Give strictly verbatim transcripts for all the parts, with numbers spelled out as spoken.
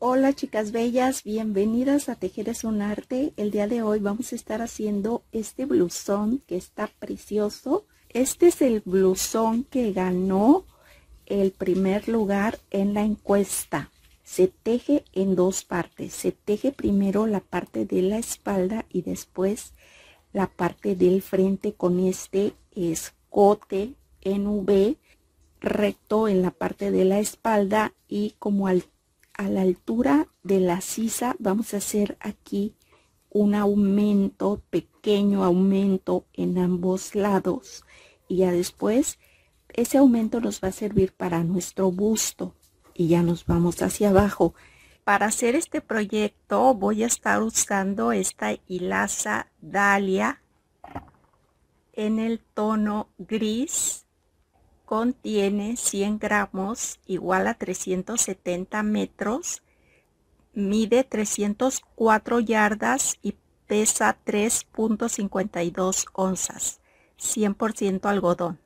Hola chicas bellas, bienvenidas a Tejer es un arte. El día de hoy vamos a estar haciendo este blusón que está precioso. Este es el blusón que ganó el primer lugar en la encuesta. Se teje en dos partes. Se teje primero la parte de la espalda y después la parte del frente con este escote en V recto en la parte de la espalda y como al a la altura de la sisa vamos a hacer aquí un aumento, pequeño aumento en ambos lados, y ya después ese aumento nos va a servir para nuestro busto y ya nos vamos hacia abajo. Para hacer este proyecto voy a estar usando esta hilaza Dahlia en el tono gris. Contiene cien gramos, igual a trescientos setenta metros, mide trescientos cuatro yardas y pesa tres punto cincuenta y dos onzas, cien por ciento algodón.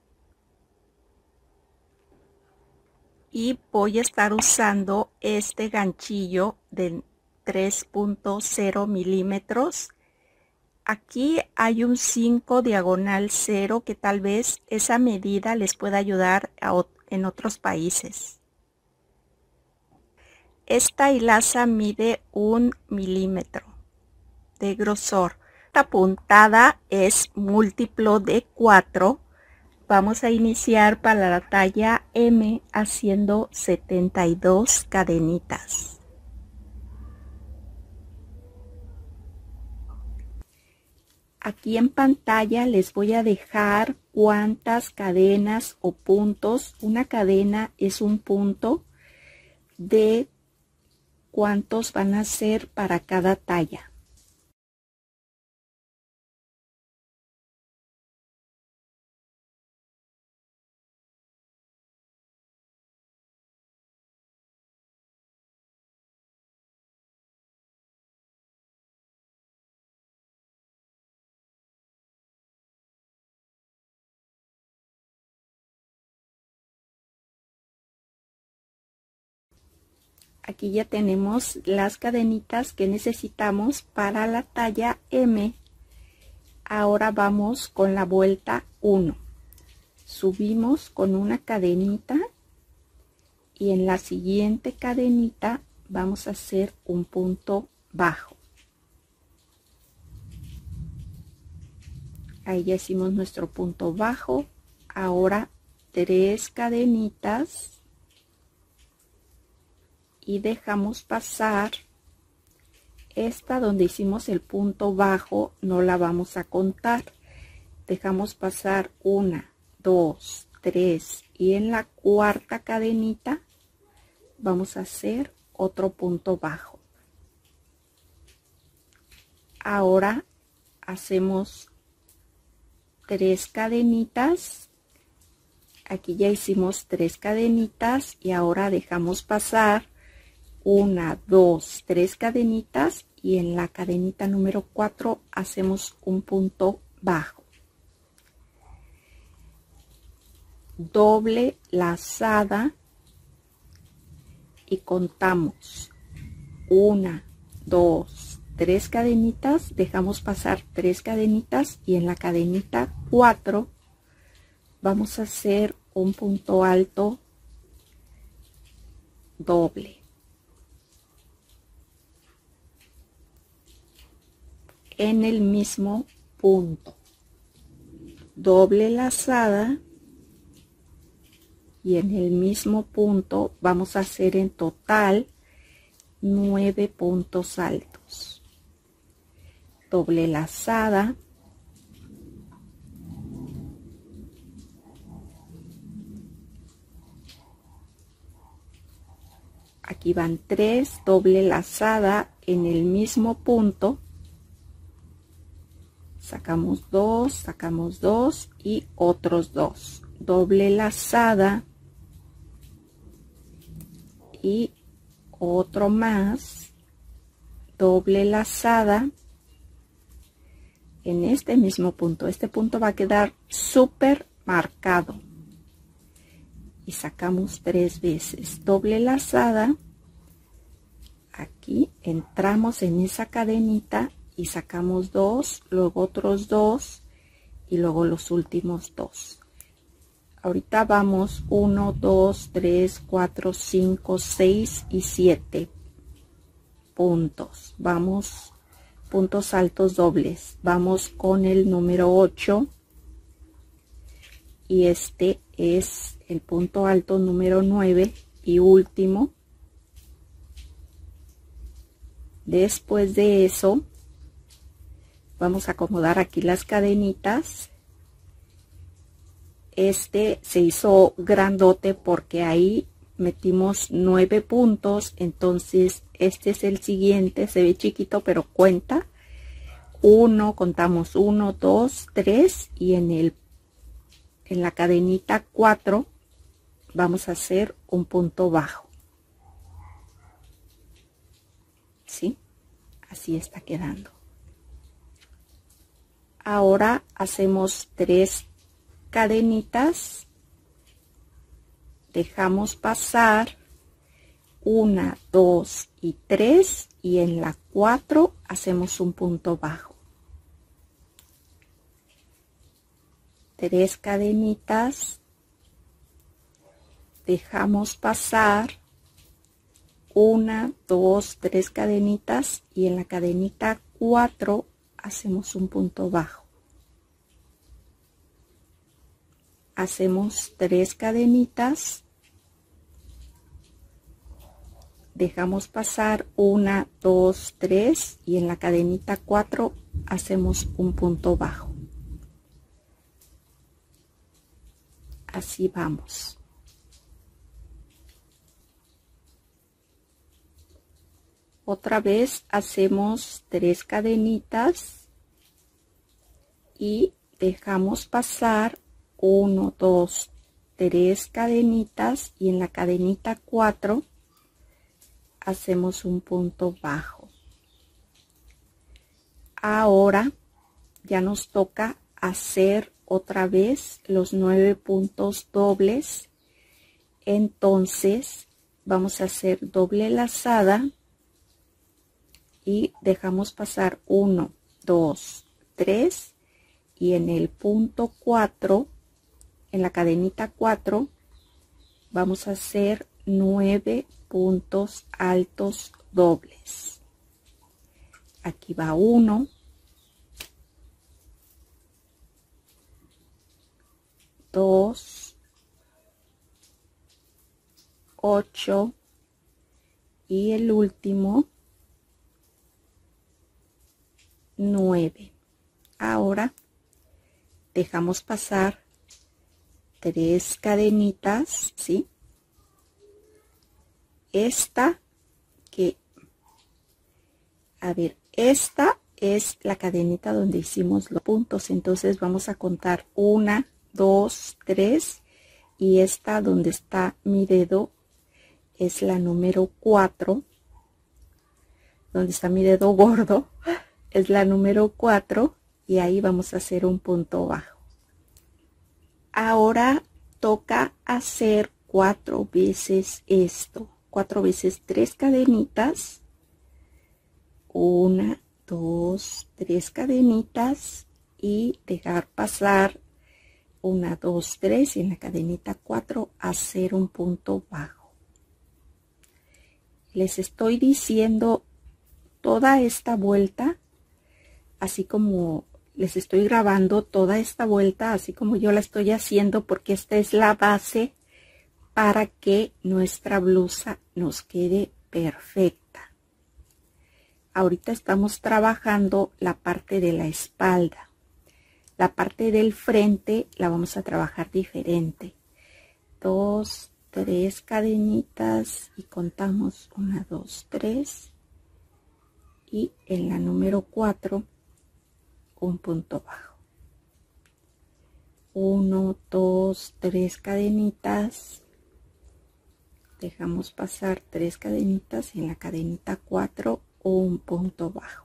Y voy a estar usando este ganchillo de tres punto cero milímetros. Aquí hay un cinco diagonal cero que tal vez esa medida les pueda ayudar a, en otros países. Esta hilaza mide un milímetro de grosor. Esta puntada es múltiplo de cuatro. Vamos a iniciar para la talla M haciendo setenta y dos cadenitas. Aquí en pantalla les voy a dejar cuántas cadenas o puntos. Una cadena es un punto de cuántos van a ser para cada talla. Aquí ya tenemos las cadenitas que necesitamos para la talla M. Ahora vamos con la vuelta uno. Subimos con una cadenita y en la siguiente cadenita vamos a hacer un punto bajo. Ahí ya hicimos nuestro punto bajo. Ahora tres cadenitas. Y dejamos pasar esta donde hicimos el punto bajo, no la vamos a contar. Dejamos pasar una, dos, tres y en la cuarta cadenita vamos a hacer otro punto bajo. Ahora hacemos tres cadenitas. Aquí ya hicimos tres cadenitas y ahora dejamos pasar una, dos, tres cadenitas y en la cadenita número cuatro hacemos un punto bajo. Doble lazada y contamos una, dos, tres cadenitas, dejamos pasar tres cadenitas y en la cadenita cuatro vamos a hacer un punto alto doble. En el mismo punto, doble lazada y en el mismo punto vamos a hacer en total nueve puntos altos. Doble lazada, aquí van tres, doble lazada en el mismo punto. Sacamos dos, sacamos dos y otros dos. Doble lazada y otro más. Doble lazada en este mismo punto. Este punto va a quedar súper marcado. Y sacamos tres veces. Doble lazada. Aquí entramos en esa cadenita y sacamos dos, luego otros dos y luego los últimos dos. Ahorita vamos uno, dos, tres, cuatro, cinco, seis y siete puntos. Vamos puntos altos dobles. Vamos con el número ocho y este es el punto alto número nueve y último. Después de eso vamos a acomodar aquí las cadenitas. Este se hizo grandote porque ahí metimos nueve puntos, entonces este es el siguiente. Se ve chiquito pero cuenta. Uno, contamos uno, dos, tres y en el en la cadenita cuatro vamos a hacer un punto bajo. ¿Sí? Así está quedando. Ahora hacemos tres cadenitas, dejamos pasar una, dos y tres y en la cuatro hacemos un punto bajo. Tres cadenitas, dejamos pasar una, dos, tres cadenitas y en la cadenita cuatro hacemos un punto bajo. Hacemos tres cadenitas, dejamos pasar una, dos, tres y en la cadenita cuatro hacemos un punto bajo. Así vamos. Otra vez hacemos tres cadenitas y dejamos pasar uno, dos, tres cadenitas y en la cadenita cuatro hacemos un punto bajo. Ahora ya nos toca hacer otra vez los nueve puntos dobles. Entonces vamos a hacer doble lazada y dejamos pasar uno, dos, tres y en el punto cuatro, en la cadenita cuatro, vamos a hacer nueve puntos altos dobles. Aquí va uno, dos, ocho y el último nueve. Ahora dejamos pasar tres cadenitas, ¿sí? Esta que, a ver, esta es la cadenita donde hicimos los puntos, entonces vamos a contar una, dos, tres y esta donde está mi dedo es la número cuatro, donde está mi dedo gordo es la número cuatro y ahí vamos a hacer un punto bajo. Ahora toca hacer cuatro veces esto, cuatro veces tres cadenitas, una, dos, tres cadenitas y dejar pasar una, dos, tres y en la cadenita cuatro hacer un punto bajo. Les estoy diciendo toda esta vuelta, así como les estoy grabando toda esta vuelta, así como yo la estoy haciendo, porque esta es la base para que nuestra blusa nos quede perfecta. Ahorita estamos trabajando la parte de la espalda. La parte del frente la vamos a trabajar diferente. Dos, tres cadenitas y contamos una, dos, tres. Y en la número cuatro, un punto bajo. Uno, dos, tres cadenitas. Dejamos pasar tres cadenitas y en la cadenita cuatro, un punto bajo.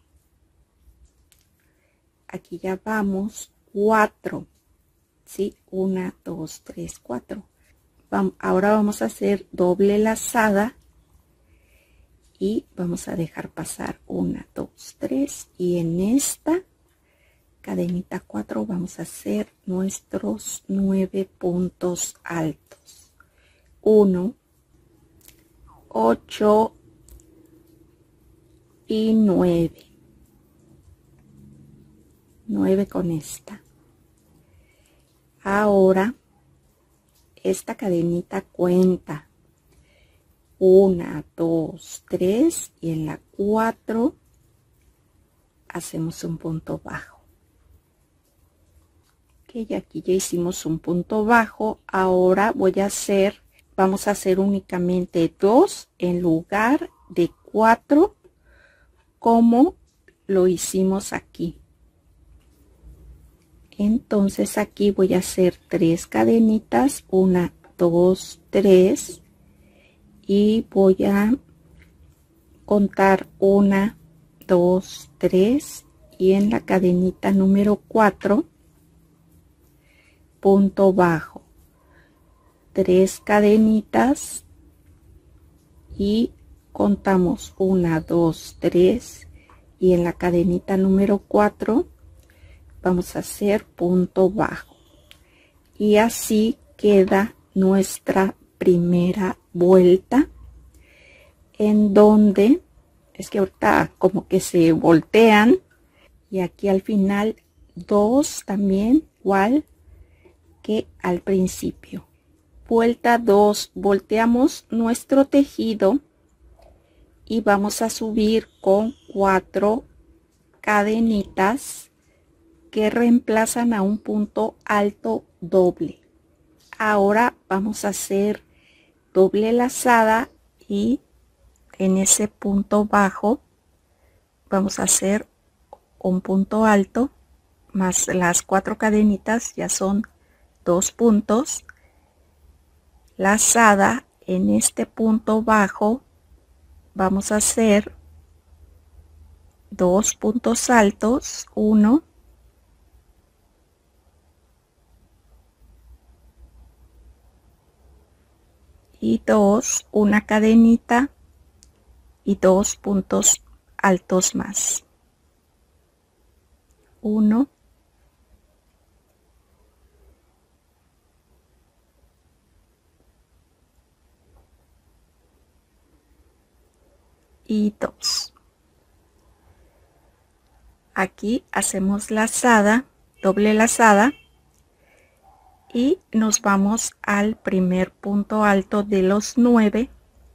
Aquí ya vamos cuatro, ¿sí? Una, dos, tres, cuatro. Vamos, ahora vamos a hacer doble lazada y vamos a dejar pasar una, dos, tres, y en esta cadenita cuatro vamos a hacer nuestros nueve puntos altos. uno, ocho y nueve. nueve con esta. Ahora esta cadenita cuenta una, dos, tres, y en la cuatro hacemos un punto bajo. Ok, y aquí ya hicimos un punto bajo. Ahora voy a hacer, vamos a hacer únicamente dos en lugar de cuatro, como lo hicimos aquí. Entonces aquí voy a hacer tres cadenitas, una, dos, tres, y voy a contar una, dos, tres, y en la cadenita número cuatro, punto bajo, tres cadenitas y contamos una, dos, tres, y en la cadenita número cuatro vamos a hacer punto bajo, y así queda nuestra primera vuelta, en donde es que ahorita como que se voltean, y aquí al final dos también igual que al principio. Vuelta dos, volteamos nuestro tejido y vamos a subir con cuatro cadenitas que reemplazan a un punto alto doble. Ahora vamos a hacer doble lazada y en ese punto bajo vamos a hacer un punto alto más las cuatro cadenitas, ya son dos puntos. Lazada en este punto bajo vamos a hacer dos puntos altos, uno y dos, una cadenita y dos puntos altos más, uno y dos. Aquí hacemos lazada, doble lazada, y nos vamos al primer punto alto de los nueve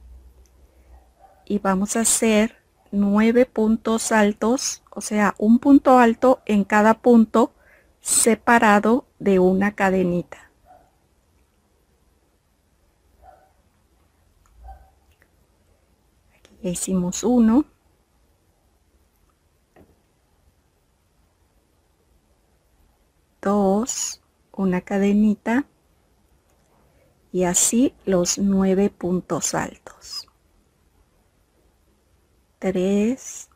y vamos a hacer nueve puntos altos, o sea, un punto alto en cada punto separado de una cadenita. Aquí ya hicimos uno, dos, una cadenita, y así los nueve puntos altos. Tres,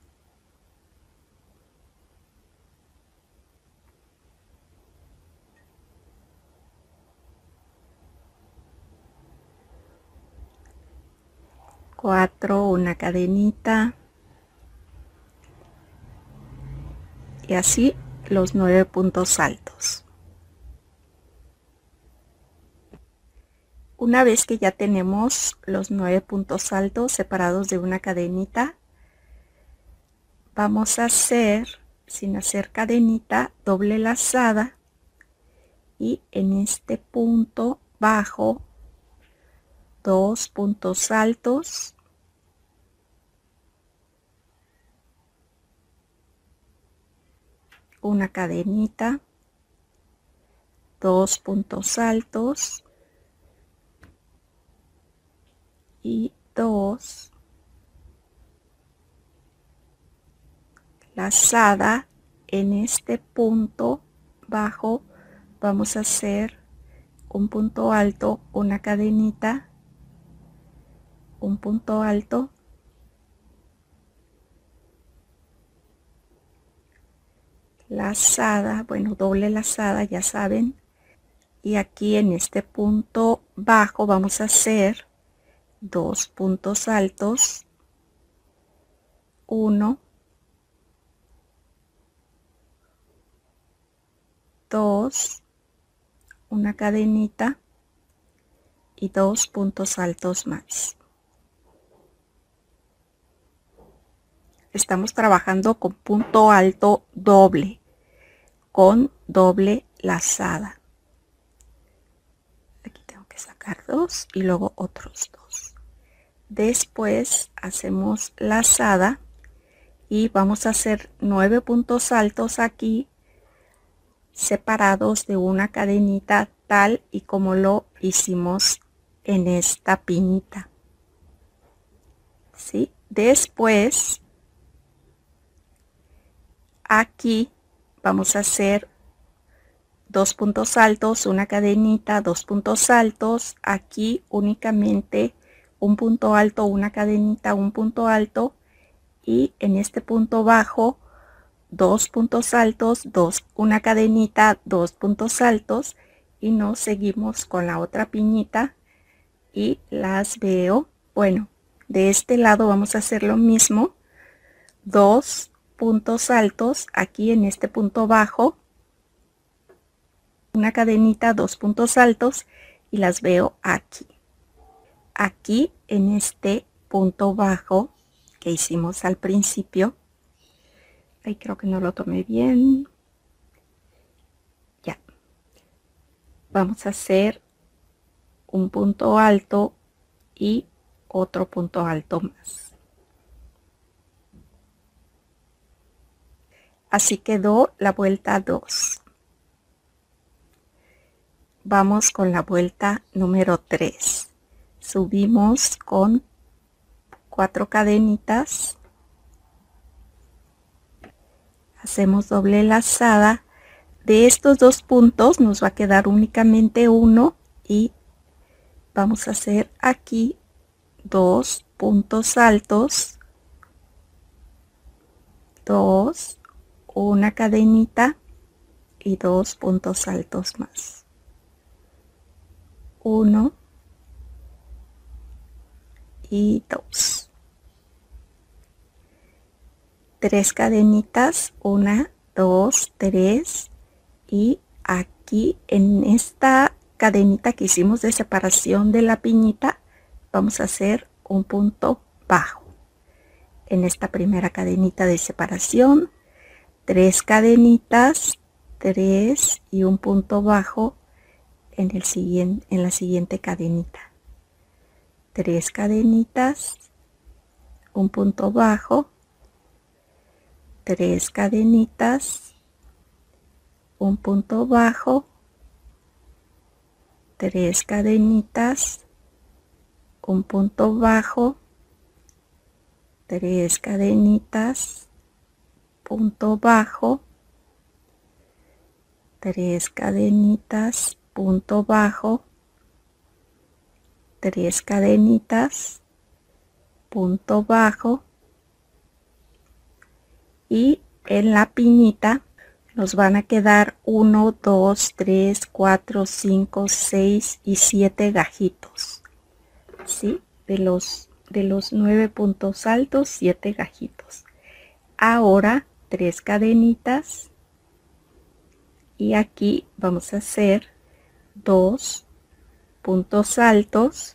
cuatro, una cadenita, y así los nueve puntos altos. Una vez que ya tenemos los nueve puntos altos separados de una cadenita, vamos a hacer, sin hacer cadenita, doble lazada, y en este punto bajo dos puntos altos, una cadenita, dos puntos altos y dos, lazada. En este punto bajo vamos a hacer un punto alto, una cadenita, un punto alto, lazada, bueno, doble lazada, ya saben, y aquí en este punto bajo vamos a hacer dos puntos altos, uno, dos, una cadenita y dos puntos altos más. Estamos trabajando con punto alto doble, con doble lazada. Aquí tengo que sacar dos y luego otros dos. Después hacemos lazada y vamos a hacer nueve puntos altos aquí, separados de una cadenita, tal y como lo hicimos en esta piñita. ¿Sí? Después aquí vamos a hacer dos puntos altos, una cadenita, dos puntos altos. Aquí únicamente un punto alto, una cadenita, un punto alto, y en este punto bajo dos puntos altos, dos, una cadenita, dos puntos altos, y nos seguimos con la otra piñita y las veo. Bueno, de este lado vamos a hacer lo mismo, dos puntos altos aquí en este punto bajo, una cadenita, dos puntos altos, y las veo aquí. Aquí en este punto bajo que hicimos al principio. Ahí creo que no lo tomé bien. Ya. Vamos a hacer un punto alto y otro punto alto más. Así quedó la vuelta dos. Vamos con la vuelta número tres. Subimos con cuatro cadenitas, hacemos doble lazada. De estos dos puntos nos va a quedar únicamente uno y vamos a hacer aquí dos puntos altos, dos, una cadenita y dos puntos altos más, uno y dos, tres cadenitas, una, dos, tres, y aquí en esta cadenita que hicimos de separación de la piñita vamos a hacer un punto bajo. En esta primera cadenita de separación, tres cadenitas, tres y un punto bajo en el siguiente, en la siguiente cadenita. Tres cadenitas, un punto bajo, tres cadenitas, un punto bajo, tres cadenitas, un punto bajo, tres cadenitas, punto bajo, tres cadenitas, punto bajo, tres cadenitas, punto bajo, y en la piñita nos van a quedar uno, dos, tres, cuatro, cinco, seis y siete gajitos. ¿Sí? De los, de los nueve puntos altos, siete gajitos. Ahora tres cadenitas y aquí vamos a hacer dos puntos altos,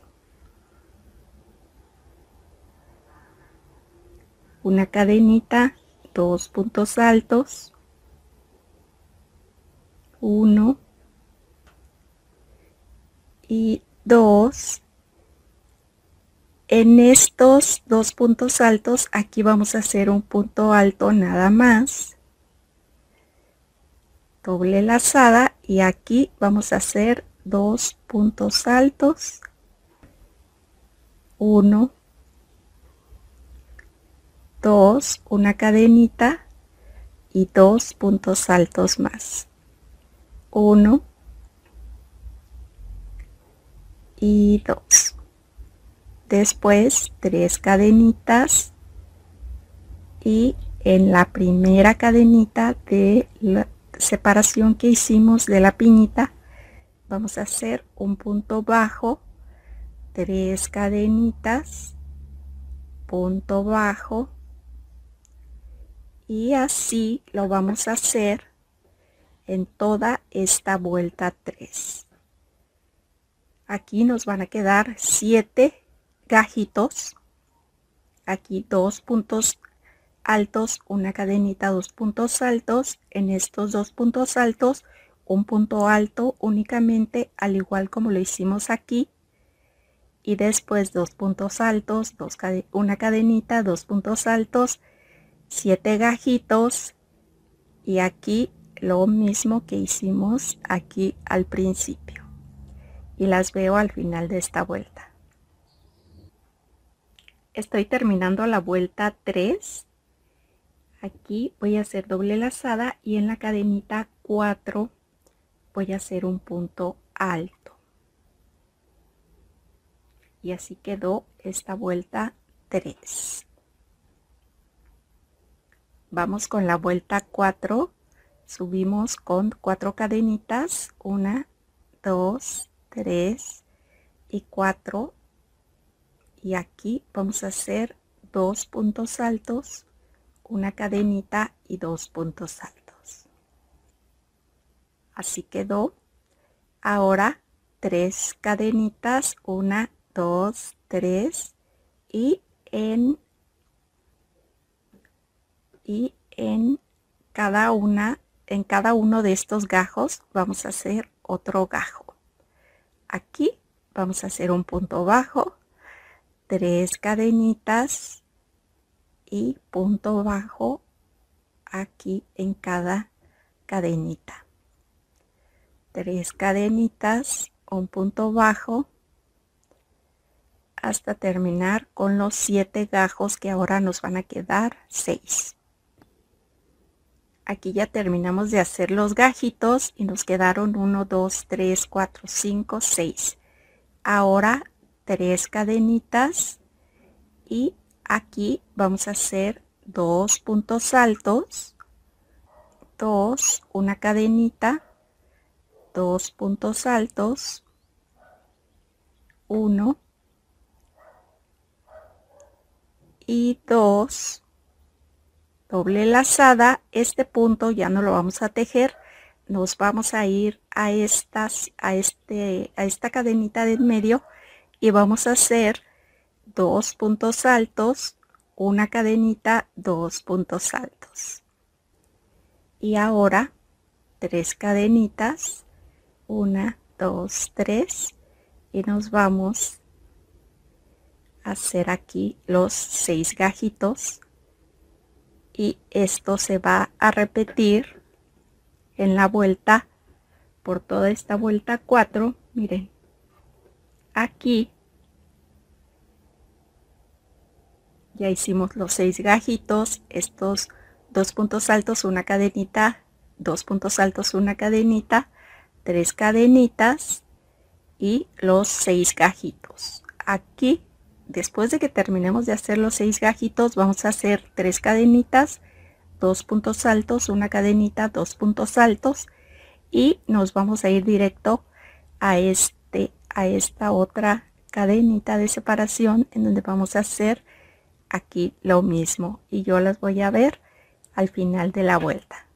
una cadenita, dos puntos altos, uno y dos. En estos dos puntos altos aquí vamos a hacer un punto alto nada más, doble lazada, y aquí vamos a hacer dos puntos altos, uno, dos, una cadenita y dos puntos altos más, uno y dos. Después tres cadenitas y en la primera cadenita de la separación que hicimos de la piñita vamos a hacer un punto bajo, tres cadenitas, punto bajo, Y así lo vamos a hacer en toda esta vuelta tres. Aquí nos van a quedar siete gajitos. Aquí dos puntos altos, una cadenita, dos puntos altos. En estos dos puntos altos, un punto alto únicamente, al igual como lo hicimos aquí. Y después dos puntos altos, dos cade- una cadenita, dos puntos altos, siete gajitos. Y aquí lo mismo que hicimos aquí al principio. Y las veo al final de esta vuelta. Estoy terminando la vuelta tres. Aquí voy a hacer doble lazada y en la cadenita cuatro voy a hacer un punto alto. Y así quedó esta vuelta tres. Vamos con la vuelta cuatro. Subimos con cuatro cadenitas, una, dos, tres y cuatro. Y aquí vamos a hacer dos puntos altos, una cadenita y dos puntos altos. Así quedó. Ahora tres cadenitas, una, dos, tres y en y en cada una en cada uno de estos gajos vamos a hacer otro gajo. Aquí vamos a hacer un punto bajo, tres cadenitas y punto bajo aquí en cada cadenita, tres cadenitas, un punto bajo hasta terminar con los siete gajos, que ahora nos van a quedar seis. Aquí ya terminamos de hacer los gajitos y nos quedaron uno, dos, tres, cuatro, cinco, seis. Ahora tres cadenitas y aquí vamos a hacer dos puntos altos, dos, una cadenita, dos puntos altos, uno y dos, doble lazada. Este punto ya no lo vamos a tejer, nos vamos a ir a estas a este a esta cadenita de en medio y vamos a hacer dos puntos altos, una cadenita, dos puntos altos. Y ahora tres cadenitas, una, dos, tres y nos vamos a hacer aquí los seis gajitos. Y esto se va a repetir en la vuelta, por toda esta vuelta cuatro. Miren, aquí ya hicimos los seis gajitos, estos dos puntos altos, una cadenita, dos puntos altos, una cadenita, tres cadenitas y los seis gajitos. Aquí, después de que terminemos de hacer los seis gajitos, vamos a hacer tres cadenitas, dos puntos altos, una cadenita, dos puntos altos y nos vamos a ir directo a este a esta otra cadenita de separación, en donde vamos a hacer aquí lo mismo y yo las voy a ver al final de la vuelta.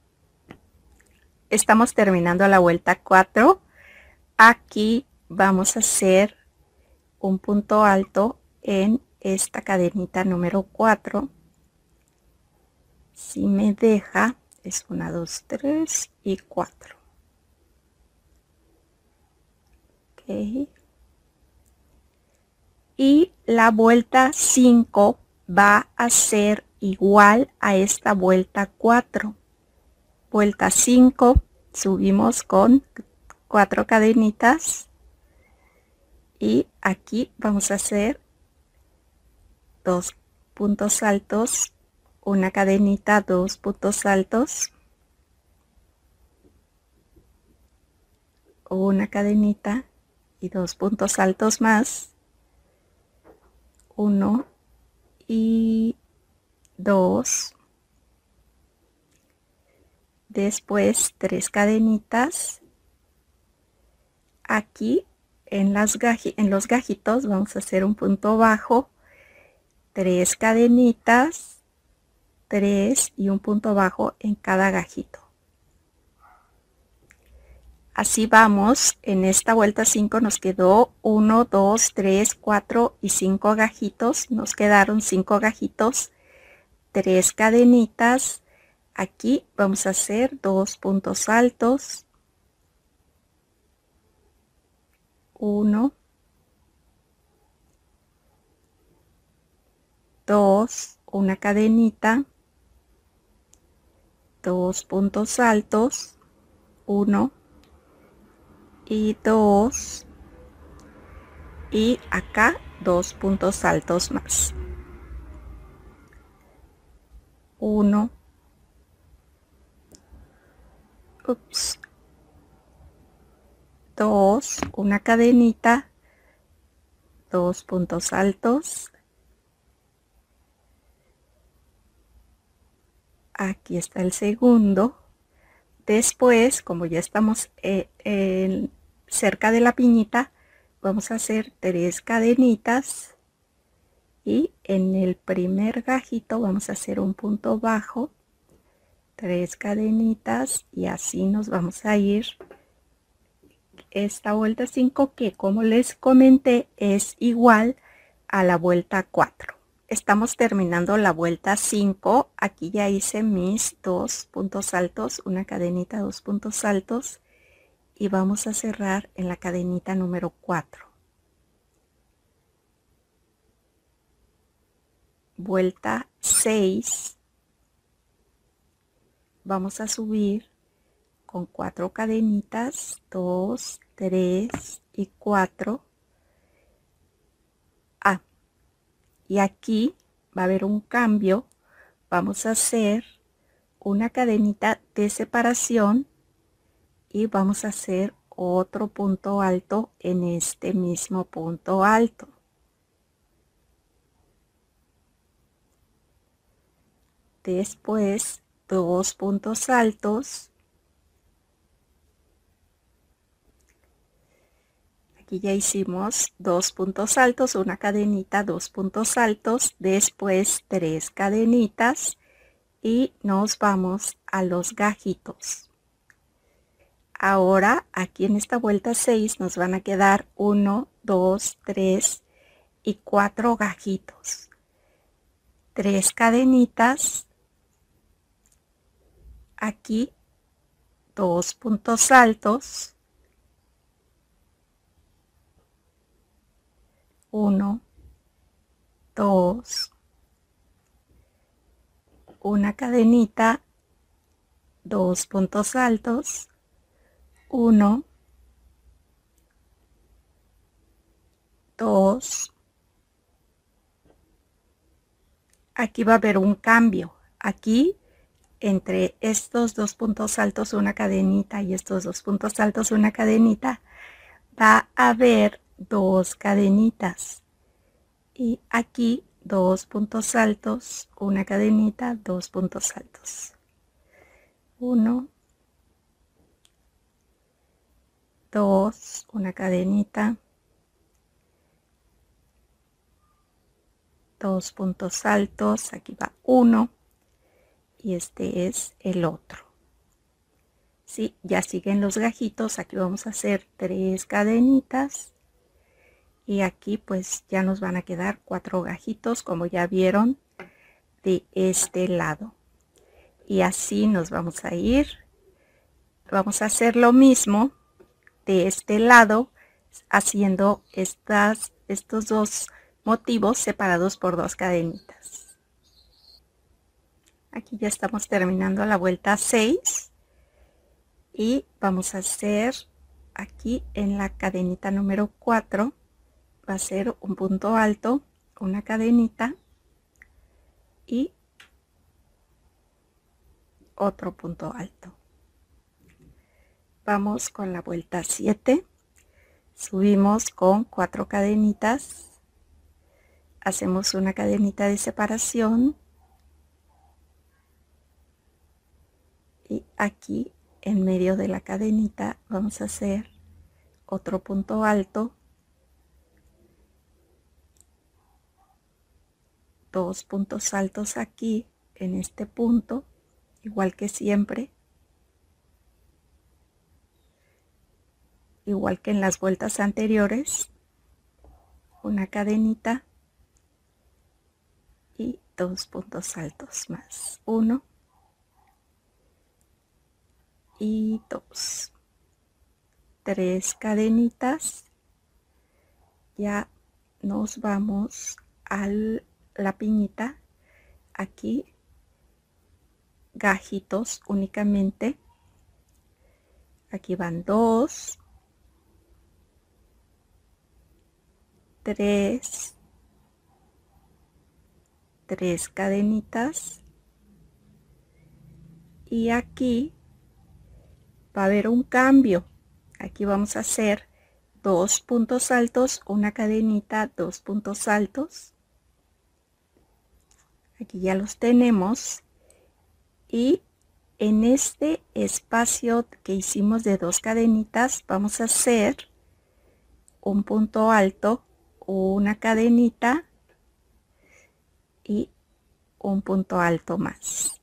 Estamos terminando la vuelta cuatro. Aquí vamos a hacer un punto alto en esta cadenita número cuatro. Si me deja, es una, dos, tres y cuatro. Okay. Y la vuelta cinco va a ser igual a esta vuelta cuatro. Vuelta cinco, subimos con cuatro cadenitas y aquí vamos a hacer dos puntos altos, una cadenita, dos puntos altos, una cadenita y dos puntos altos más, uno y dos, después tres cadenitas. Aquí en, las gaji en los gajitos vamos a hacer un punto bajo, tres cadenitas, tres y un punto bajo en cada gajito. Así vamos. En esta vuelta cinco nos quedó uno, dos, tres, cuatro y cinco gajitos. Nos quedaron cinco gajitos, tres cadenitas. Aquí vamos a hacer dos puntos altos, uno, dos, una cadenita, dos puntos altos, uno y dos, y acá dos puntos altos más, uno, ups, dos, una cadenita, dos puntos altos, aquí está el segundo. Después, como ya estamos eh, en, cerca de la piñita, vamos a hacer tres cadenitas y en el primer gajito vamos a hacer un punto bajo, tres cadenitas, y así nos vamos a ir esta vuelta cinco, que como les comenté es igual a la vuelta cuatro. Estamos terminando la vuelta cinco. Aquí ya hice mis dos puntos altos, una cadenita, dos puntos altos, y vamos a cerrar en la cadenita número cuatro. Vuelta seis. Vamos a subir con cuatro cadenitas, dos, tres y cuatro. Ah, y aquí va a haber un cambio. Vamos a hacer una cadenita de separación y vamos a hacer otro punto alto en este mismo punto alto. Después dos puntos altos. Aquí ya hicimos dos puntos altos, una cadenita, dos puntos altos, después tres cadenitas y nos vamos a los gajitos. Ahora aquí en esta vuelta seis nos van a quedar uno, dos, tres y cuatro gajitos, tres cadenitas, aquí dos puntos altos, uno, dos, una cadenita, dos puntos altos, uno, dos. Aquí va a haber un cambio. Aquí entre estos dos puntos altos una cadenita y estos dos puntos altos una cadenita, va a haber dos cadenitas, y aquí dos puntos altos, una cadenita, dos puntos altos, uno, dos, una cadenita, dos puntos altos, aquí va uno y este es el otro. Sí, ya siguen los gajitos. Aquí vamos a hacer tres cadenitas y aquí pues ya nos van a quedar cuatro gajitos, como ya vieron, de este lado. Y así nos vamos a ir. Vamos a hacer lo mismo de este lado, haciendo estas, estos dos motivos separados por dos cadenitas. Aquí ya estamos terminando la vuelta seis. Y vamos a hacer aquí en la cadenita número cuatro, va a ser un punto alto, una cadenita y otro punto alto. Vamos con la vuelta siete, subimos con cuatro cadenitas, hacemos una cadenita de separación y aquí en medio de la cadenita vamos a hacer otro punto alto, dos puntos altos aquí en este punto, igual que siempre, igual que en las vueltas anteriores, una cadenita y dos puntos altos más, uno y dos, tres cadenitas. Ya nos vamos a la piñita. Aquí gajitos únicamente, aquí van dos, tres, tres cadenitas, y aquí va a haber un cambio. Aquí vamos a hacer dos puntos altos, una cadenita, dos puntos altos. Aquí ya los tenemos, y en este espacio que hicimos de dos cadenitas vamos a hacer un punto alto, una cadenita y un punto alto más.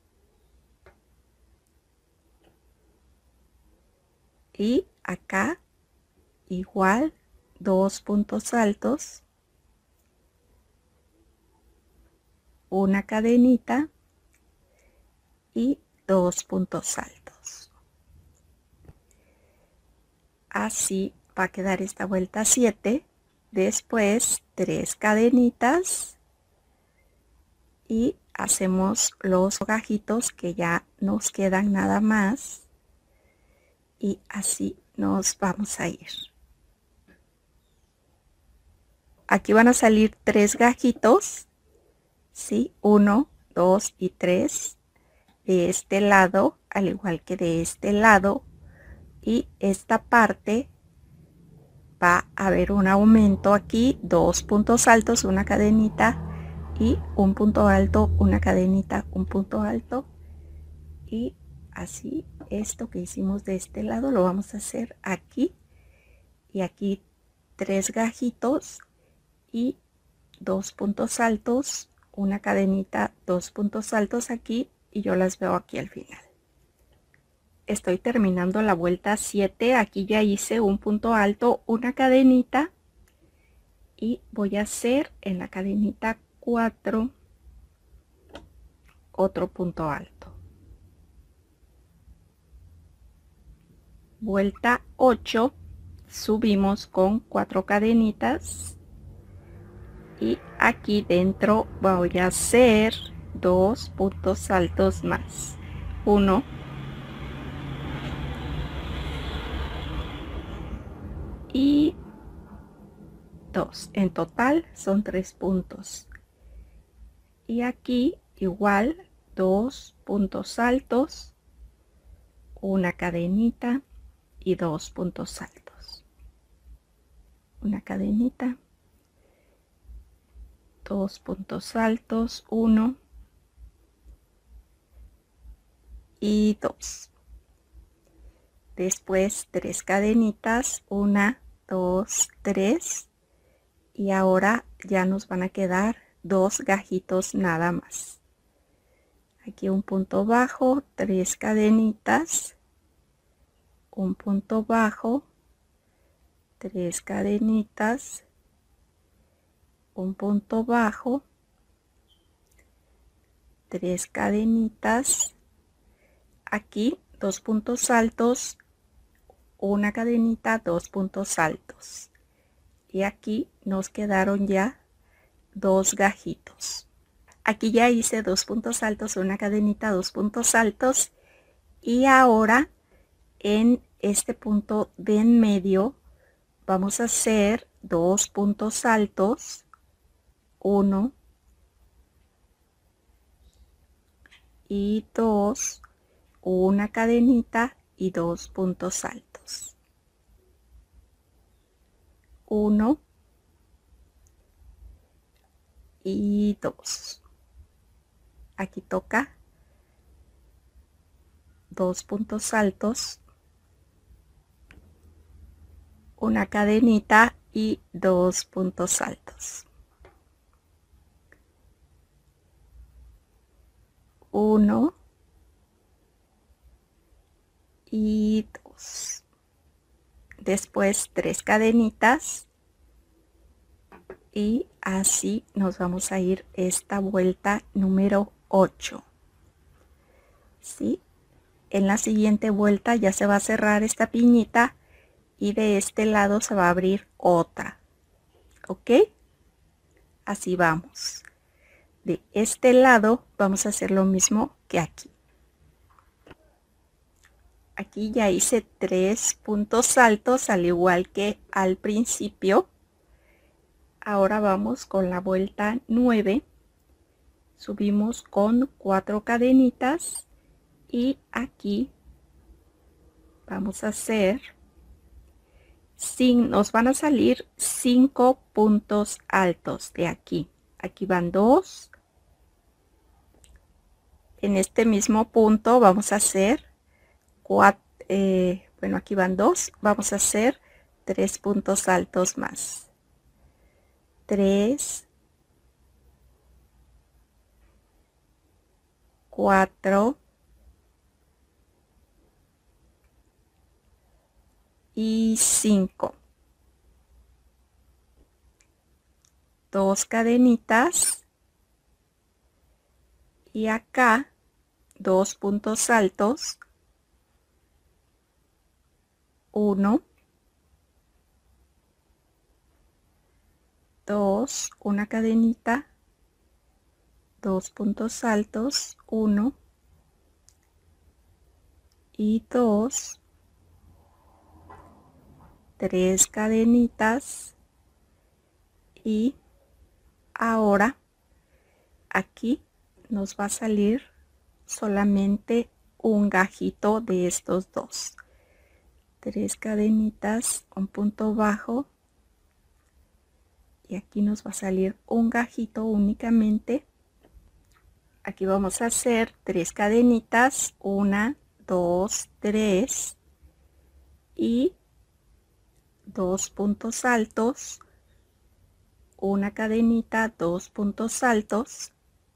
Y acá igual dos puntos altos, una cadenita y dos puntos altos. Así va a quedar esta vuelta siete. Después tres cadenitas y hacemos los gajitos que ya nos quedan nada más, y así nos vamos a ir. Aquí van a salir tres gajitos, ¿sí? Uno, dos y tres de este lado, al igual que de este lado, y esta parte va a haber un aumento aquí, dos puntos altos, una cadenita y un punto alto, una cadenita, un punto alto, y así esto que hicimos de este lado lo vamos a hacer aquí, y aquí tres gajitos y dos puntos altos, una cadenita, dos puntos altos aquí, y yo las veo aquí al final. Estoy terminando la vuelta siete. Aquí ya hice un punto alto, una cadenita, y voy a hacer en la cadenita cuatro otro punto alto. Vuelta ocho, subimos con cuatro cadenitas, y aquí dentro voy a hacer dos puntos altos más, uno y dos. En total son tres puntos, y aquí igual dos puntos altos, una cadenita y dos puntos altos, una cadenita, dos puntos altos, uno y dos. Después tres cadenitas, una, dos, tres, y ahora ya nos van a quedar dos gajitos nada más. Aquí un punto bajo, tres cadenitas, un punto bajo, tres cadenitas, un punto bajo, tres cadenitas, aquí dos puntos altos, una cadenita, dos puntos altos, y aquí nos quedaron ya dos gajitos. Aquí ya hice dos puntos altos, una cadenita, dos puntos altos, y ahora en este punto de en medio vamos a hacer dos puntos altos, uno y dos, una cadenita y dos puntos altos, uno y dos. Aquí toca dos puntos altos, una cadenita y dos puntos altos, uno y dos. Después tres cadenitas y así nos vamos a ir esta vuelta número ocho. ¿Sí? En la siguiente vuelta ya se va a cerrar esta piñita y de este lado se va a abrir otra. ¿Ok? Así vamos. De este lado vamos a hacer lo mismo que aquí. Aquí ya hice tres puntos altos al igual que al principio. Ahora vamos con la vuelta nueve. Subimos con cuatro cadenitas y aquí vamos a hacer, sin, nos van a salir cinco puntos altos de aquí. Aquí van dos. En este mismo punto vamos a hacer cuatro, eh, bueno, aquí van dos. Vamos a hacer tres puntos altos más. Tres, cuatro y cinco. Dos cadenitas y acá dos puntos altos, uno, dos, una cadenita, dos puntos altos, uno y dos, tres cadenitas y ahora aquí nos va a salir solamente un gajito de estos dos. Tres cadenitas, un punto bajo y aquí nos va a salir un gajito únicamente. Aquí vamos a hacer tres cadenitas, una, dos, tres y dos puntos altos, una cadenita, dos puntos altos.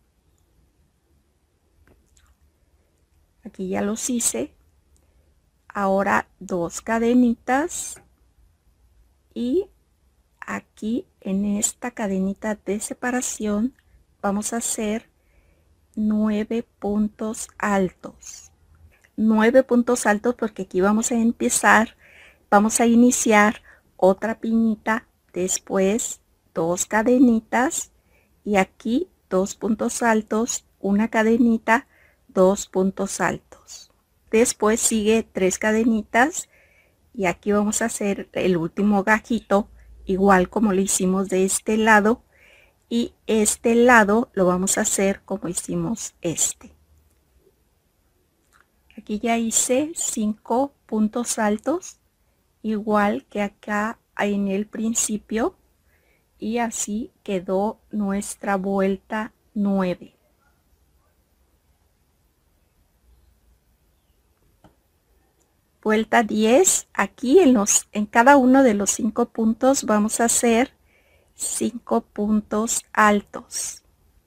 Aquí ya los hice. Ahora dos cadenitas y aquí en esta cadenita de separación vamos a hacer nueve puntos altos. Nueve puntos altos porque aquí vamos a empezar, vamos a iniciar otra piñita, después dos cadenitas y aquí dos puntos altos, una cadenita, dos puntos altos. Después sigue tres cadenitas y aquí vamos a hacer el último gajito igual como lo hicimos de este lado y este lado lo vamos a hacer como hicimos este. Aquí ya hice cinco puntos altos igual que acá en el principio y así quedó nuestra vuelta nueve. Vuelta diez, aquí en, los, en cada uno de los cinco puntos vamos a hacer cinco puntos altos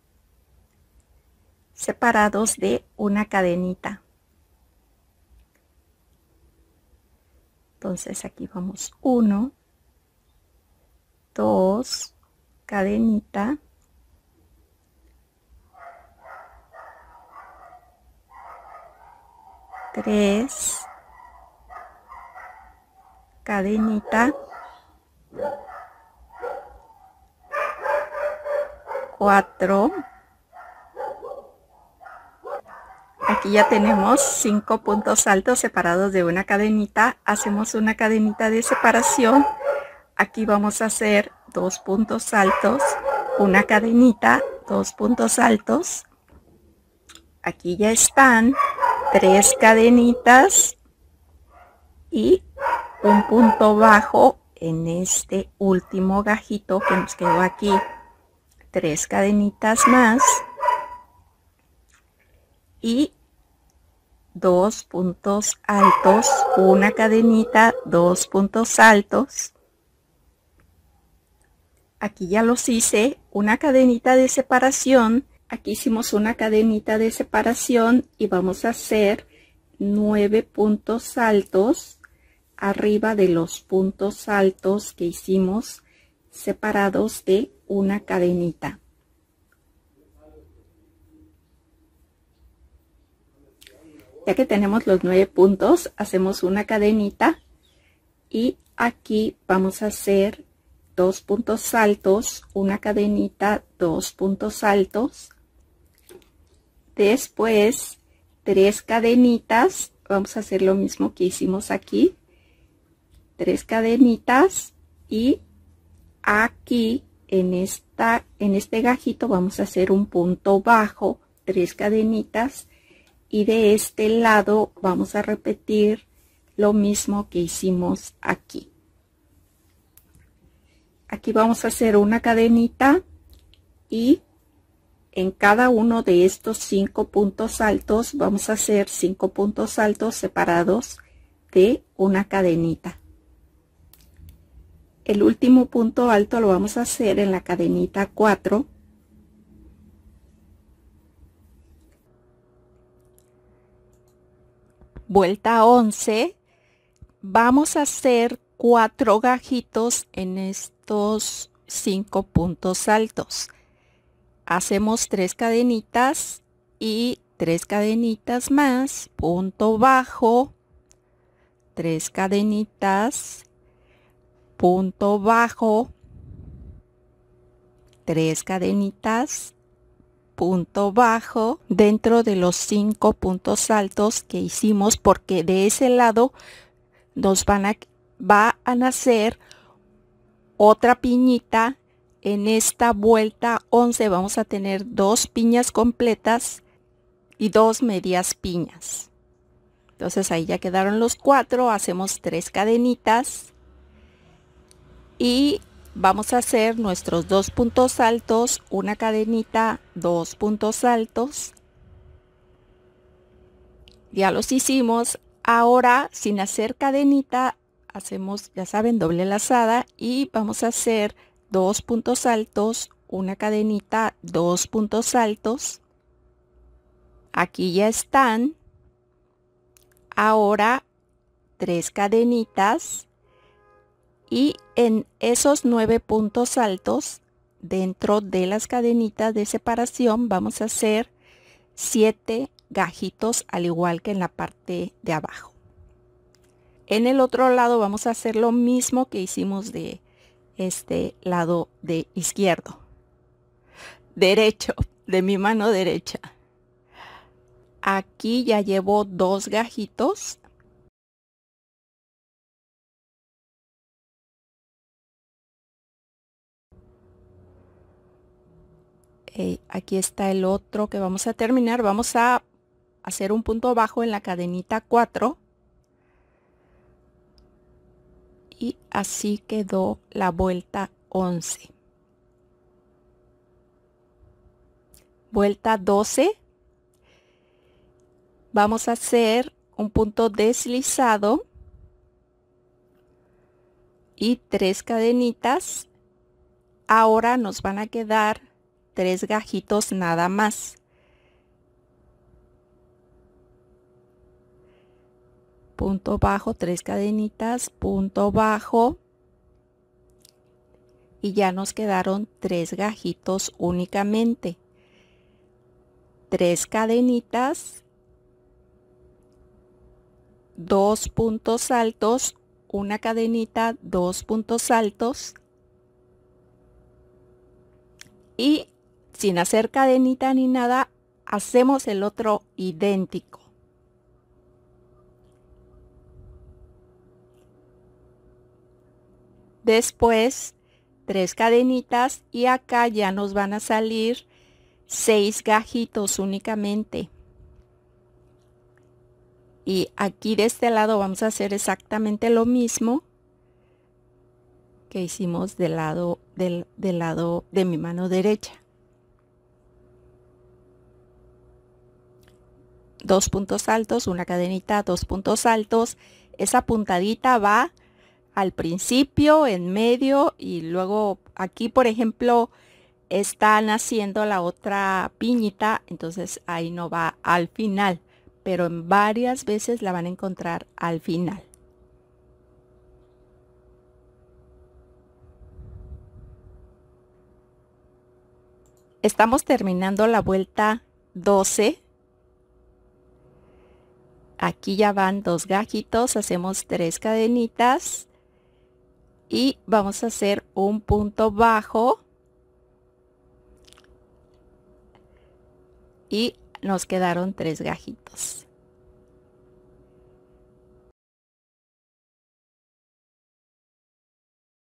separados de una cadenita. Entonces aquí vamos uno, dos, cadenita, tres, cadenita, cuatro, aquí ya tenemos cinco puntos altos separados de una cadenita. Hacemos una cadenita de separación. Aquí vamos a hacer dos puntos altos, una cadenita, dos puntos altos. Aquí ya están tres cadenitas y un punto bajo en este último gajito que nos quedó aquí. Tres cadenitas más y dos puntos altos, una cadenita, dos puntos altos. Aquí ya los hice, una cadenita de separación Aquí hicimos una cadenita de separación y vamos a hacer nueve puntos altos arriba de los puntos altos que hicimos separados de una cadenita. Ya que tenemos los nueve puntos, hacemos una cadenita y aquí vamos a hacer dos puntos altos, una cadenita, dos puntos altos. Después tres cadenitas, vamos a hacer lo mismo que hicimos aquí, tres cadenitas y aquí en esta en este gajito vamos a hacer un punto bajo, tres cadenitas, y de este lado vamos a repetir lo mismo que hicimos aquí. Aquí vamos a hacer una cadenita y en cada uno de estos cinco puntos altos vamos a hacer cinco puntos altos separados de una cadenita. El último punto alto lo vamos a hacer en la cadenita cuatro. Vuelta once. Vamos a hacer cuatro gajitos en estos cinco puntos altos. Hacemos tres cadenitas y tres cadenitas más, punto bajo, tres cadenitas, punto bajo, tres cadenitas, punto bajo dentro de los cinco puntos altos que hicimos, porque de ese lado nos van a, va a nacer otra piñita. En esta vuelta once vamos a tener dos piñas completas y dos medias piñas. Entonces ahí ya quedaron los cuatro, hacemos tres cadenitas y vamos a hacer nuestros dos puntos altos, una cadenita, dos puntos altos. Ya los hicimos. Ahora, sin hacer cadenita, hacemos, ya saben, doble lazada y vamos a hacer dos puntos altos, una cadenita, dos puntos altos. Aquí ya están. Ahora tres cadenitas y en esos nueve puntos altos, dentro de las cadenitas de separación, vamos a hacer siete gajitos, al igual que en la parte de abajo. En el otro lado vamos a hacer lo mismo que hicimos de este lado de izquierdo, derecho, de mi mano derecha. Aquí ya llevo dos gajitos. Eh, aquí está el otro que vamos a terminar. Vamos a hacer un punto bajo en la cadenita cuatro. Y así quedó la vuelta once. Vuelta doce. Vamos a hacer un punto deslizado y tres cadenitas. Ahora nos van a quedar tres gajitos nada más. Punto bajo, tres cadenitas, punto bajo. Y ya nos quedaron tres gajitos únicamente. Tres cadenitas, dos puntos altos, una cadenita, dos puntos altos. Y sin hacer cadenita ni nada, hacemos el otro idéntico. Después tres cadenitas y acá ya nos van a salir seis gajitos únicamente. Y aquí de este lado vamos a hacer exactamente lo mismo que hicimos del lado del, del lado de mi mano derecha. Dos puntos altos, una cadenita, dos puntos altos. Esa puntadita va al principio, en medio y luego aquí, por ejemplo, están haciendo la otra piñita, entonces ahí no va al final, pero en varias veces la van a encontrar al final. Estamos terminando la vuelta doce. Aquí ya van dos gajitos, hacemos tres cadenitas y vamos a hacer un punto bajo y nos quedaron tres gajitos.